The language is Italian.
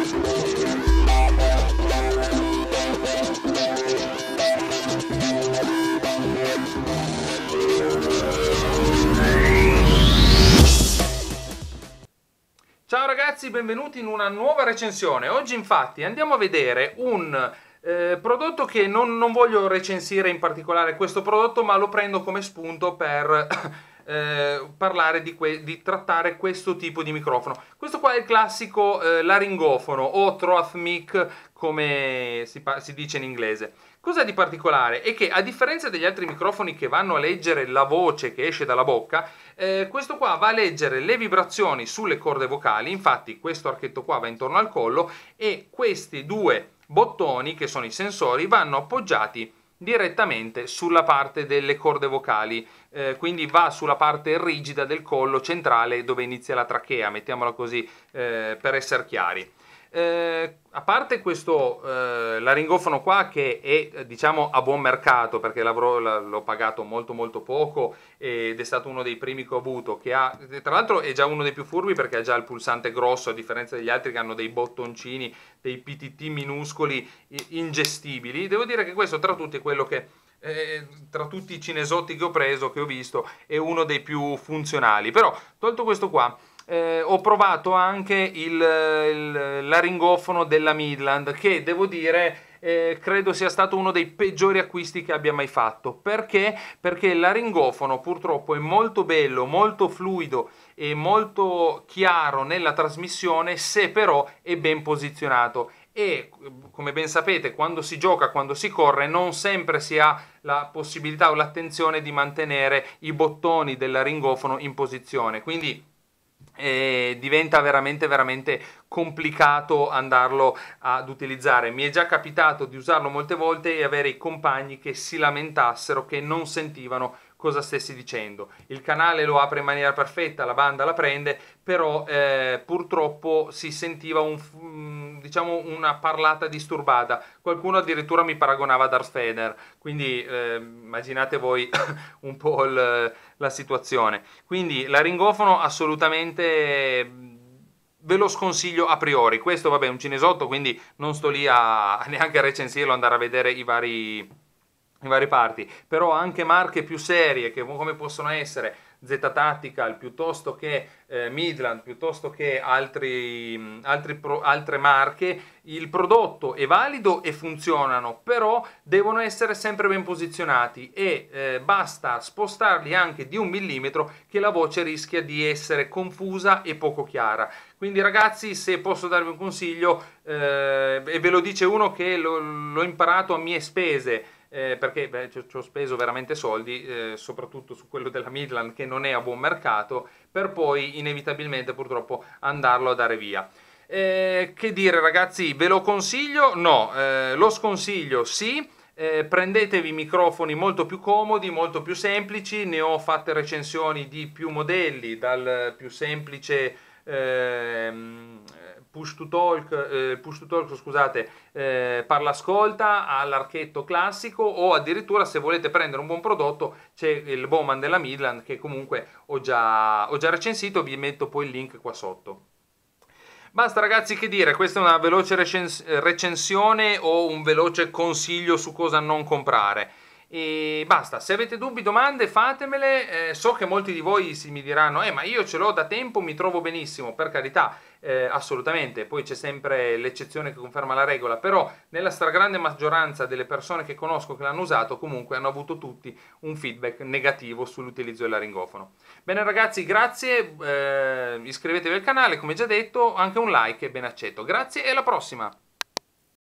Ciao ragazzi, benvenuti in una nuova recensione. Oggi infatti andiamo a vedere un prodotto che non voglio recensire in particolare questo prodotto, ma lo prendo come spunto per parlare di trattare questo tipo di microfono. Questo qua è il classico laringofono o throat mic, come si dice in inglese. Cosa di particolare è che, a differenza degli altri microfoni che vanno a leggere la voce che esce dalla bocca, questo qua va a leggere le vibrazioni sulle corde vocali. Infatti questo archetto qua va intorno al collo e questi due bottoni, che sono i sensori, vanno appoggiati direttamente sulla parte delle corde vocali, quindi va sulla parte rigida del collo centrale dove inizia la trachea, mettiamola così, per essere chiari. A parte questo laringofono qua, che è diciamo a buon mercato, perché l'ho pagato molto poco ed è stato uno dei primi che ho avuto, che ha, tra l'altro è già uno dei più furbi perché ha già il pulsante grosso, a differenza degli altri che hanno dei bottoncini, dei PTT minuscoli ingestibili. Devo dire che questo tra tutti è quello che tra tutti i cinesotti che ho preso, che ho visto, è uno dei più funzionali. Però tolto questo qua, ho provato anche il laringofono della Midland, che devo dire credo sia stato uno dei peggiori acquisti che abbia mai fatto. Perché? Perché il laringofono purtroppo è molto bello, molto fluido e molto chiaro nella trasmissione, se però è ben posizionato. E come ben sapete, quando si gioca, quando si corre, non sempre si ha la possibilità o l'attenzione di mantenere i bottoni del laringofono in posizione, quindi diventa veramente complicato andarlo ad utilizzare. Mi è già capitato di usarlo molte volte e avere i compagni che si lamentassero che non sentivano cosa stessi dicendo. Il canale lo apre in maniera perfetta, la banda la prende, però purtroppo si sentiva diciamo una parlata disturbata. Qualcuno addirittura mi paragonava a Darth Vader, quindi immaginate voi un po' la situazione. Quindi laringofono assolutamente ve lo sconsiglio a priori. Questo vabbè è un cinesotto, quindi non sto lì neanche a recensirlo, andare a vedere i vari parti, però anche marche più serie, che come possono essere Z-Tactical, piuttosto che Midland, piuttosto che altre marche, il prodotto è valido e funzionano, però devono essere sempre ben posizionati e basta spostarli anche di 1 millimetro che la voce rischia di essere confusa e poco chiara. Quindi ragazzi, se posso darvi un consiglio, e ve lo dice uno che l'ho imparato a mie spese, perché ci ho speso veramente soldi, soprattutto su quello della Midland, che non è a buon mercato, per poi inevitabilmente purtroppo andarlo a dare via. Che dire ragazzi, ve lo consiglio? No, lo sconsiglio sì. Prendetevi microfoni molto più comodi, molto più semplici. Ne ho fatte recensioni di più modelli, dal più semplice push to talk, scusate, parla ascolta, all'archetto classico, o addirittura, se volete prendere un buon prodotto, c'è il Bowman della Midland, che comunque ho già recensito. Vi metto poi il link qua sotto. Basta ragazzi, che dire, questa è una veloce recensione o un veloce consiglio su cosa non comprare. E basta, se avete dubbi, domande, fatemele. So che molti di voi mi diranno ma io ce l'ho da tempo, mi trovo benissimo. Per carità, assolutamente, poi c'è sempre l'eccezione che conferma la regola, però nella stragrande maggioranza delle persone che conosco che l'hanno usato, comunque hanno avuto tutti un feedback negativo sull'utilizzo del laringofono. Bene ragazzi, grazie, iscrivetevi al canale, come già detto, anche un like è ben accetto. Grazie e alla prossima!